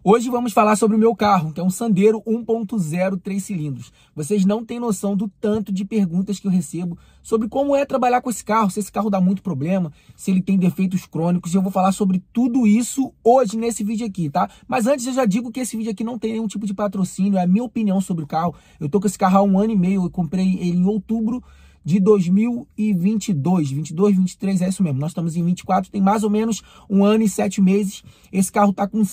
Hoje vamos falar sobre o meu carro, que é um Sandero 1.0 3 cilindros. Vocês não têm noção do tanto de perguntas que eu recebo sobre como é trabalhar com esse carro, se esse carro dá muito problema, se ele tem defeitos crônicos. E eu vou falar sobre tudo isso hoje nesse vídeo aqui, tá? Mas antes eu já digo que esse vídeo aqui não tem nenhum tipo de patrocínio, é a minha opinião sobre o carro. Eu tô com esse carro há 1 ano e meio, eu comprei ele em outubro de 2022, 23, é isso mesmo, nós estamos em 24, tem mais ou menos 1 ano e 7 meses, esse carro está com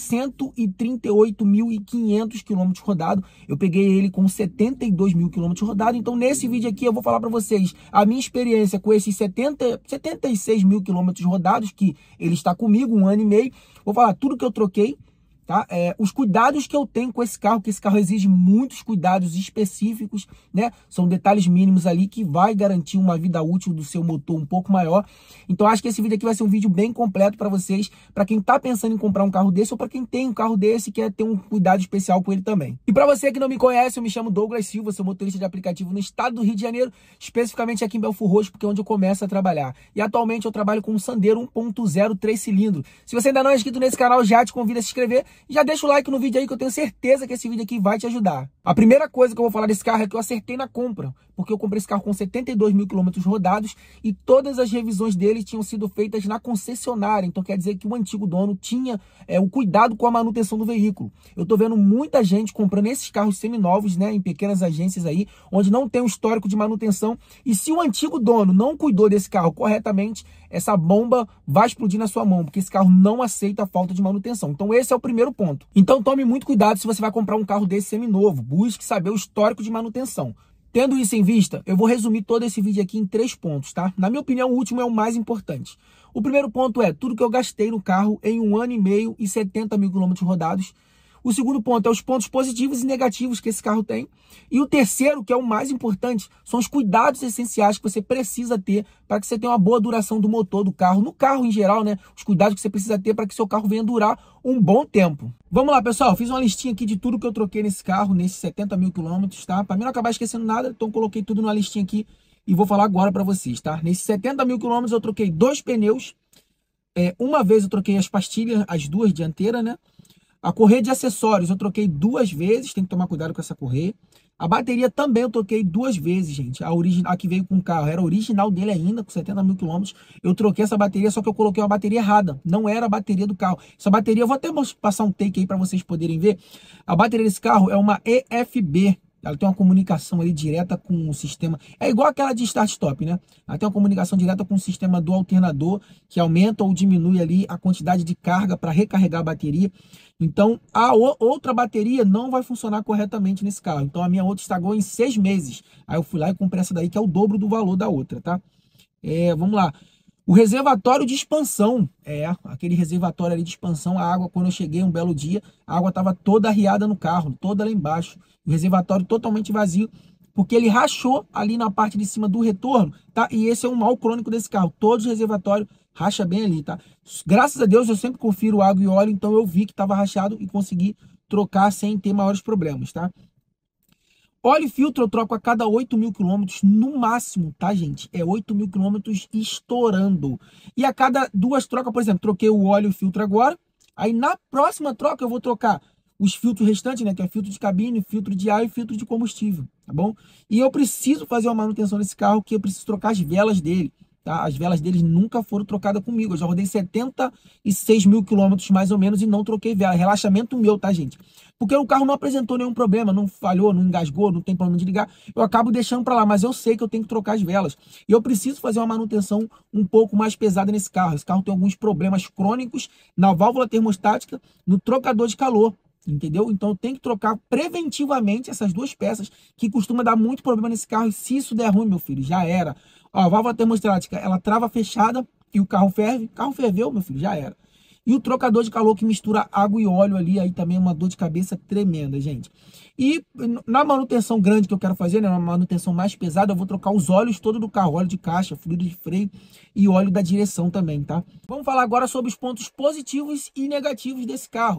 138.500 km rodado, eu peguei ele com 72 mil km rodado, então nesse vídeo aqui eu vou falar para vocês a minha experiência com esses 76 mil km rodados, que ele está comigo 1 ano e meio, vou falar tudo que eu troquei, tá? Os cuidados que eu tenho com esse carro, que esse carro exige muitos cuidados específicos, né? São detalhes mínimos ali que vai garantir uma vida útil do seu motor um pouco maior. Então acho que esse vídeo aqui vai ser um vídeo bem completo para vocês, para quem tá pensando em comprar um carro desse ou para quem tem um carro desse e quer ter um cuidado especial com ele também. E para você que não me conhece, eu me chamo Douglas Silva, sou motorista de aplicativo no estado do Rio de Janeiro, especificamente aqui em Belford Roxo, porque é onde eu começo a trabalhar. E atualmente eu trabalho com um Sandero 1.0 3 cilindros. Se você ainda não é inscrito nesse canal, já te convido a se inscrever. Já deixa o like no vídeo aí que eu tenho certeza que esse vídeo aqui vai te ajudar. A primeira coisa que eu vou falar desse carro é que eu acertei na compra, porque eu comprei esse carro com 72 mil quilômetros rodados e todas as revisões dele tinham sido feitas na concessionária. Então quer dizer que o antigo dono tinha o cuidado com a manutenção do veículo. Eu tô vendo muita gente comprando esses carros seminovos, né, em pequenas agências aí, onde não tem um histórico de manutenção. E se o antigo dono não cuidou desse carro corretamente, essa bomba vai explodir na sua mão, porque esse carro não aceita a falta de manutenção. Então esse é o primeiro ponto. Então tome muito cuidado se você vai comprar um carro desse seminovo. Busque saber o histórico de manutenção. Tendo isso em vista, eu vou resumir todo esse vídeo aqui em 3 pontos, tá? Na minha opinião, o último é o mais importante. O primeiro ponto é tudo que eu gastei no carro em 1 ano e meio e 70 mil quilômetros rodados. O segundo ponto é os pontos positivos e negativos que esse carro tem. E o terceiro, que é o mais importante, são os cuidados essenciais que você precisa ter para que você tenha uma boa duração do motor do carro. No carro em geral, né? Os cuidados que você precisa ter para que seu carro venha durar um bom tempo. Vamos lá, pessoal. Fiz uma listinha aqui de tudo que eu troquei nesse carro, nesses 70 mil quilômetros, tá? Para mim não acabar esquecendo nada, então coloquei tudo numa listinha aqui e vou falar agora para vocês, tá? Nesses 70 mil quilômetros eu troquei 2 pneus. Uma vez eu troquei as pastilhas, as 2 dianteiras, né? A correia de acessórios eu troquei 2 vezes, tem que tomar cuidado com essa correia. A bateria também eu troquei 2 vezes, gente. A que veio com o carro era original dele ainda, com 70 mil quilômetros. Eu troquei essa bateria, só que eu coloquei uma bateria errada. Não era a bateria do carro. Essa bateria, eu vou até passar um take aí para vocês poderem ver. A bateria desse carro é uma EFB. Ela tem uma comunicação ali direta com o sistema. É igual aquela de start-stop, né? Ela tem uma comunicação direta com o sistema do alternador, que aumenta ou diminui ali a quantidade de carga para recarregar a bateria. Então, a outra bateria não vai funcionar corretamente nesse carro. Então, a minha outra estragou em 6 meses. Aí eu fui lá e comprei essa daí, que é o dobro do valor da outra, tá? Vamos lá. O reservatório de expansão, aquele reservatório ali de expansão, a água, quando eu cheguei um belo dia, a água estava toda arriada no carro, toda lá embaixo. O reservatório totalmente vazio, porque ele rachou ali na parte de cima do retorno, tá? E esse é um mal crônico desse carro. Todos os reservatórios racha bem ali, tá? Graças a Deus eu sempre confiro água e óleo, então eu vi que estava rachado e consegui trocar sem ter maiores problemas, tá? Óleo e filtro eu troco a cada 8 mil quilômetros no máximo, tá, gente? É 8 mil quilômetros estourando. E a cada 2 trocas, por exemplo, troquei o óleo e o filtro agora. Aí na próxima troca eu vou trocar os filtros restantes, né? Que é filtro de cabine, filtro de ar e filtro de combustível, tá bom? E eu preciso fazer uma manutenção nesse carro, que eu preciso trocar as velas dele, tá? As velas deles nunca foram trocadas comigo. Eu já rodei 76 mil quilômetros mais ou menos e não troquei vela. Relaxamento meu, tá, gente? Porque o carro não apresentou nenhum problema, não falhou, não engasgou, não tem problema de ligar. Eu acabo deixando para lá, mas eu sei que eu tenho que trocar as velas. E eu preciso fazer uma manutenção um pouco mais pesada nesse carro. Esse carro tem alguns problemas crônicos na válvula termostática, no trocador de calor. Entendeu? Então eu tenho que trocar preventivamente essas 2 peças que costuma dar muito problema nesse carro. E se isso der ruim, meu filho, já era. Ó, a válvula termostática, ela trava fechada e o carro ferve. O carro ferveu, meu filho, já era. E o trocador de calor que mistura água e óleo ali, aí também é uma dor de cabeça tremenda, gente. E na manutenção grande que eu quero fazer, né, uma manutenção mais pesada, eu vou trocar os óleos todo do carro, óleo de caixa, fluido de freio e óleo da direção também, tá? Vamos falar agora sobre os pontos positivos e negativos desse carro.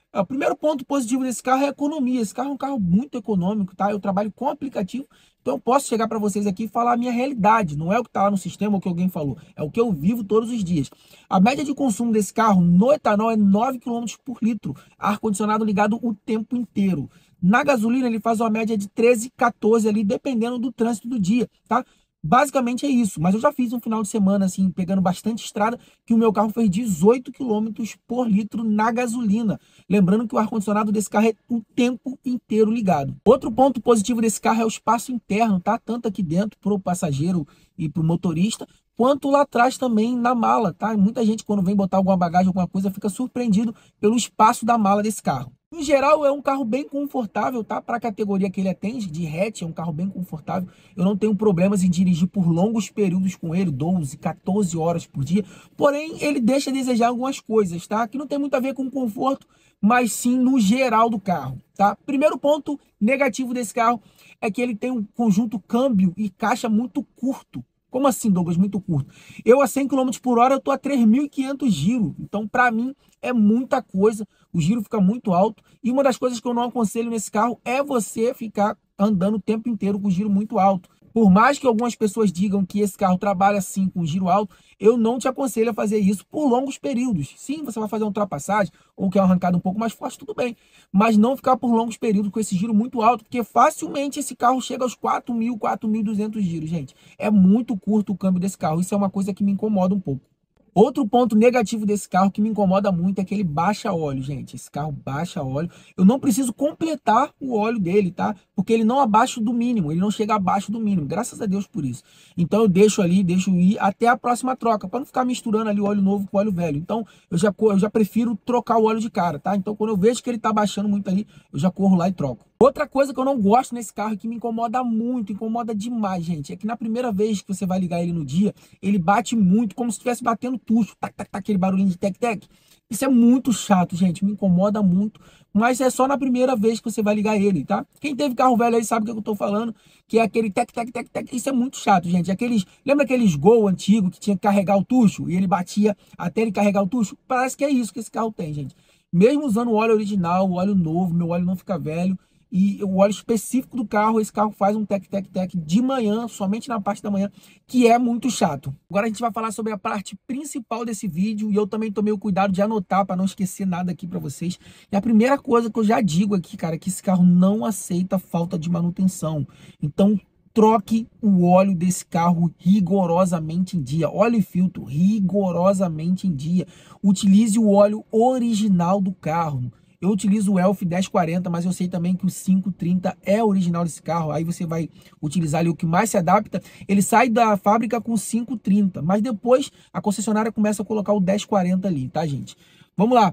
O primeiro ponto positivo desse carro é a economia. Esse carro é um carro muito econômico, tá? Eu trabalho com aplicativo, então eu posso chegar para vocês aqui e falar a minha realidade. Não é o que está lá no sistema ou o que alguém falou. É o que eu vivo todos os dias. A média de consumo desse carro no etanol é 9 quilômetros por litro. Ar-condicionado ligado o tempo inteiro. Na gasolina, ele faz uma média de 13, 14 ali, dependendo do trânsito do dia, tá? Basicamente é isso, mas eu já fiz um final de semana, assim, pegando bastante estrada, que o meu carro fez 18 quilômetros por litro na gasolina. Lembrando que o ar-condicionado desse carro é o tempo inteiro ligado. Outro ponto positivo desse carro é o espaço interno, tá? Tanto aqui dentro para o passageiro e para o motorista, quanto lá atrás também na mala, tá? Muita gente, quando vem botar alguma bagagem, alguma coisa, fica surpreendido pelo espaço da mala desse carro. Em geral, é um carro bem confortável, tá? Para a categoria que ele atende, de hatch, é um carro bem confortável. Eu não tenho problemas em dirigir por longos períodos com ele, 12, 14 horas por dia. Porém, ele deixa a desejar algumas coisas, tá? Que não tem muito a ver com conforto, mas sim no geral do carro, tá? Primeiro ponto negativo desse carro é que ele tem um conjunto câmbio e caixa muito curto. Como assim, Douglas? Muito curto. Eu a 100 km por hora, eu tô a 3.500 giro. Então, para mim, é muita coisa. O giro fica muito alto. E uma das coisas que eu não aconselho nesse carro é você ficar andando o tempo inteiro com o giro muito alto. Por mais que algumas pessoas digam que esse carro trabalha assim com giro alto, eu não te aconselho a fazer isso por longos períodos. Sim, você vai fazer uma ultrapassagem ou quer uma arrancada um pouco mais forte, tudo bem. Mas não ficar por longos períodos com esse giro muito alto, porque facilmente esse carro chega aos 4.000, 4.200 giros, gente. É muito curto o câmbio desse carro. Isso é uma coisa que me incomoda um pouco. Outro ponto negativo desse carro que me incomoda muito é que ele baixa óleo, gente. Esse carro baixa óleo. Eu não preciso completar o óleo dele, tá? Porque ele não abaixa do mínimo, ele não chega abaixo do mínimo. Graças a Deus por isso. Então eu deixo ali, deixo ir até a próxima troca, para não ficar misturando ali o óleo novo com o óleo velho. Então eu já prefiro trocar o óleo de cara, tá? Então quando eu vejo que ele tá baixando muito ali, eu já corro lá e troco. Outra coisa que eu não gosto nesse carro e que me incomoda muito, incomoda demais, gente, é que na primeira vez que você vai ligar ele no dia, ele bate muito, como se estivesse batendo tucho, tac, tac, tac, aquele barulhinho de tec-tec. Isso é muito chato, gente, me incomoda muito, mas é só na primeira vez que você vai ligar ele, tá? Quem teve carro velho aí sabe o que eu tô falando, que é aquele tec-tec, tec-tec. Isso é muito chato, gente. Lembra aqueles Gol antigo que tinha que carregar o tucho e ele batia até ele carregar o tucho? Parece que é isso que esse carro tem, gente. Mesmo usando o óleo original, o óleo novo, meu óleo não fica velho. E o óleo específico do carro, esse carro faz um tec-tec-tec de manhã, somente na parte da manhã, que é muito chato. Agora a gente vai falar sobre a parte principal desse vídeo e eu também tomei o cuidado de anotar para não esquecer nada aqui para vocês. E a primeira coisa que eu já digo aqui, cara, é que esse carro não aceita falta de manutenção. Então, troque o óleo desse carro rigorosamente em dia. Óleo e filtro rigorosamente em dia. Utilize o óleo original do carro. Eu utilizo o Elf 1040, mas eu sei também que o 530 é original desse carro. Aí você vai utilizar ali o que mais se adapta. Ele sai da fábrica com 530, mas depois a concessionária começa a colocar o 1040 ali, tá, gente? Vamos lá.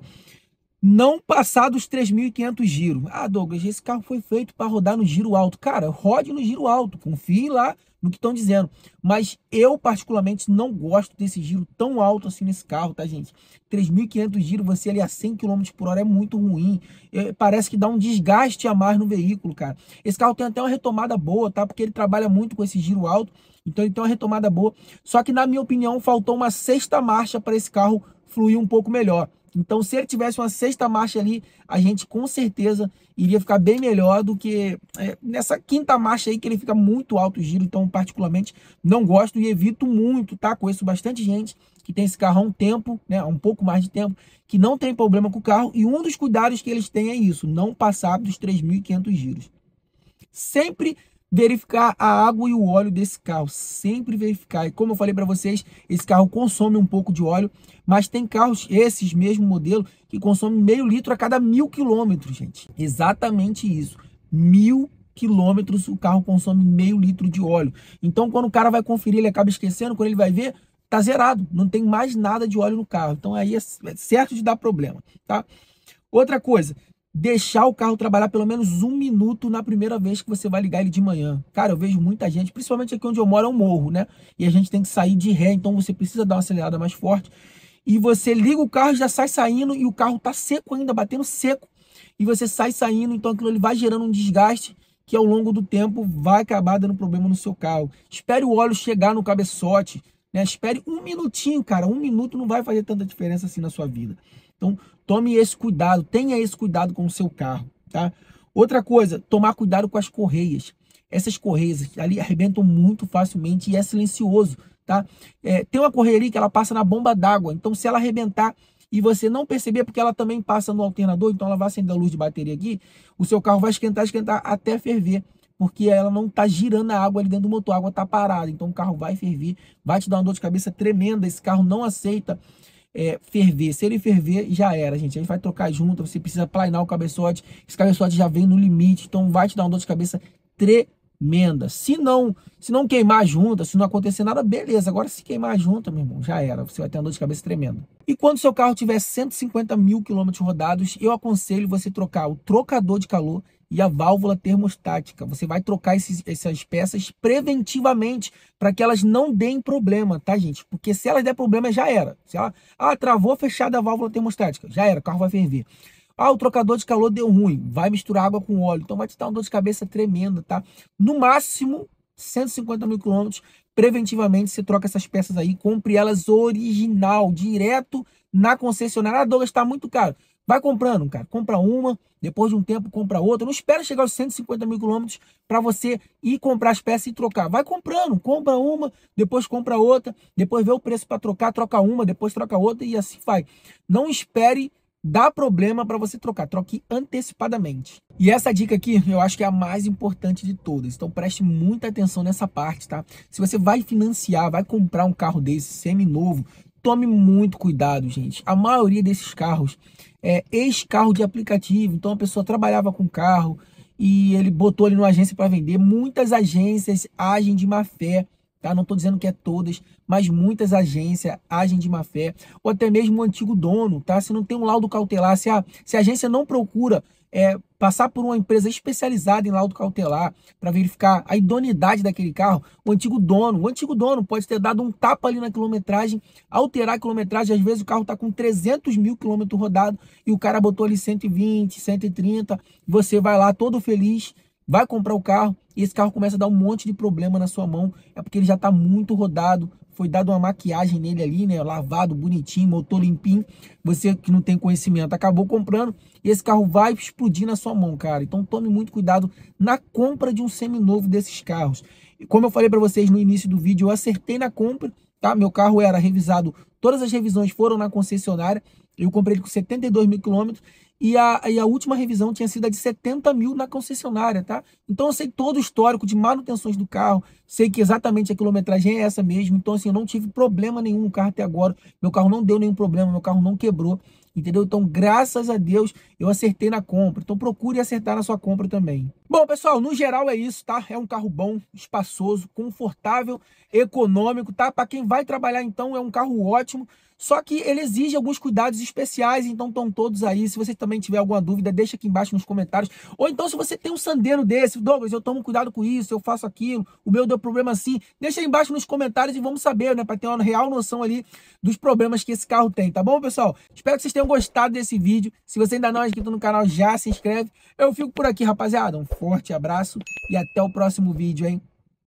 Não passar dos 3.500 giros. Ah, Douglas, esse carro foi feito para rodar no giro alto. Cara, rode no giro alto. Confie lá no que estão dizendo. Mas eu, particularmente, não gosto desse giro tão alto assim nesse carro, tá, gente? 3.500 giros, você ali a 100 km por hora é muito ruim. Parece que dá um desgaste a mais no veículo, cara. Esse carro tem até uma retomada boa, tá? Porque ele trabalha muito com esse giro alto. Então ele tem uma retomada boa. Só que, na minha opinião, faltou uma sexta marcha para esse carro fluir um pouco melhor. Então, se ele tivesse uma sexta marcha ali, a gente com certeza iria ficar bem melhor do que nessa quinta marcha aí, que ele fica muito alto o giro. Então, particularmente, não gosto e evito muito, tá? Conheço bastante gente que tem esse carro há um tempo, né? Há um pouco mais de tempo, que não tem problema com o carro. E um dos cuidados que eles têm é isso, não passar dos 3.500 giros. Sempre verificar a água e o óleo desse carro, sempre verificar. E como eu falei para vocês, esse carro consome um pouco de óleo, mas tem carros, esses mesmo modelo, que consomem meio litro a cada 1.000 quilômetros, gente. Exatamente isso. 1.000 quilômetros o carro consome meio litro de óleo. Então, quando o cara vai conferir, ele acaba esquecendo, quando ele vai ver, tá zerado. Não tem mais nada de óleo no carro. Então, aí é certo de dar problema, tá? Outra coisa, deixar o carro trabalhar pelo menos 1 minuto na primeira vez que você vai ligar ele de manhã. Cara, eu vejo muita gente, principalmente aqui onde eu moro é um morro, né? E a gente tem que sair de ré, então você precisa dar uma acelerada mais forte. E você liga o carro, já sai saindo e o carro tá seco ainda, batendo seco. E você sai saindo, então aquilo ele vai gerando um desgaste que ao longo do tempo vai acabar dando problema no seu carro. Espere o óleo chegar no cabeçote, né? Espere 1 minutinho, cara. 1 minuto não vai fazer tanta diferença assim na sua vida. Então, tome esse cuidado, tenha esse cuidado com o seu carro, tá? Outra coisa, tomar cuidado com as correias. Essas correias ali arrebentam muito facilmente e é silencioso, tá? Tem uma correia ali que ela passa na bomba d'água, então se ela arrebentar e você não perceber, porque ela também passa no alternador, então ela vai acender a luz de bateria aqui, o seu carro vai esquentar até ferver, porque ela não está girando a água ali dentro do motor, a água está parada, então o carro vai ferver, vai te dar uma dor de cabeça tremenda, esse carro não aceita ferver. Se ele ferver, já era, gente. A gente vai trocar junto, você precisa planar o cabeçote, esse cabeçote já vem no limite, então vai te dar uma dor de cabeça tremenda. Se não queimar a junta, se não acontecer nada, beleza. Agora, se queimar a junta, meu irmão, já era. Você vai ter uma dor de cabeça tremenda. E quando seu carro tiver 150 mil quilômetros rodados, eu aconselho você trocar o trocador de calor e a válvula termostática. Você vai trocar essas peças preventivamente para que elas não deem problema, tá, gente? Porque se elas der problema, já era. Se ela travou fechada a válvula termostática, já era, o carro vai ferver. O trocador de calor deu ruim, vai misturar água com óleo, então vai te dar uma dor de cabeça tremenda, tá? No máximo, 150 mil quilômetros, preventivamente você troca essas peças aí, compre elas original, direto na concessionária. Douglas, está muito caro. Vai comprando, cara. Compra uma, depois de um tempo compra outra. Não espera chegar aos 150 mil quilômetros para você ir comprar as peças e trocar. Vai comprando, compra uma, depois compra outra, depois vê o preço para trocar, troca uma, depois troca outra e assim vai. Não espere dar problema para você trocar, troque antecipadamente. E essa dica aqui, eu acho que é a mais importante de todas, então preste muita atenção nessa parte, tá? Se você vai financiar, vai comprar um carro desse, semi-novo, tome muito cuidado, gente. A maioria desses carros é ex-carro de aplicativo, então a pessoa trabalhava com carro e ele botou ele numa agência para vender. Muitas agências agem de má fé, tá? Não estou dizendo que é todas, mas muitas agências agem de má fé, ou até mesmo o antigo dono, tá? Se não tem um laudo cautelar, se a agência não procura passar por uma empresa especializada em laudo cautelar para verificar a idoneidade daquele carro, o antigo dono pode ter dado um tapa ali na quilometragem, alterar a quilometragem. Às vezes o carro está com 300 mil quilômetros rodado e o cara botou ali 120, 130, você vai lá todo feliz, vai comprar o carro e esse carro começa a dar um monte de problema na sua mão, é porque ele já está muito rodado, foi dado uma maquiagem nele ali, né, lavado, bonitinho, motor limpinho, você que não tem conhecimento acabou comprando e esse carro vai explodir na sua mão, cara. Então tome muito cuidado na compra de um seminovo desses carros. E como eu falei para vocês no início do vídeo, eu acertei na compra, tá? Meu carro era revisado, todas as revisões foram na concessionária, eu comprei ele com 72 mil quilômetros, e a última revisão tinha sido a de 70 mil na concessionária, tá? Então eu sei todo o histórico de manutenções do carro, sei que exatamente a quilometragem é essa mesmo, então assim, eu não tive problema nenhum no carro até agora, meu carro não deu nenhum problema, meu carro não quebrou, entendeu? Então, graças a Deus, eu acertei na compra, então procure acertar na sua compra também. Bom, pessoal, no geral é isso, tá? É um carro bom, espaçoso, confortável, econômico, tá? Para quem vai trabalhar, então, é um carro ótimo. Só que ele exige alguns cuidados especiais, então estão todos aí. Se você também tiver alguma dúvida, deixa aqui embaixo nos comentários. Ou então, se você tem um Sandero desse, Douglas, eu tomo cuidado com isso, eu faço aquilo, o meu deu problema assim, deixa aí embaixo nos comentários e vamos saber, né? Para ter uma real noção ali dos problemas que esse carro tem, tá bom, pessoal? Espero que vocês tenham gostado desse vídeo. Se você ainda não é inscrito no canal, já se inscreve. Eu fico por aqui, rapaziada. Um forte abraço e até o próximo vídeo, hein?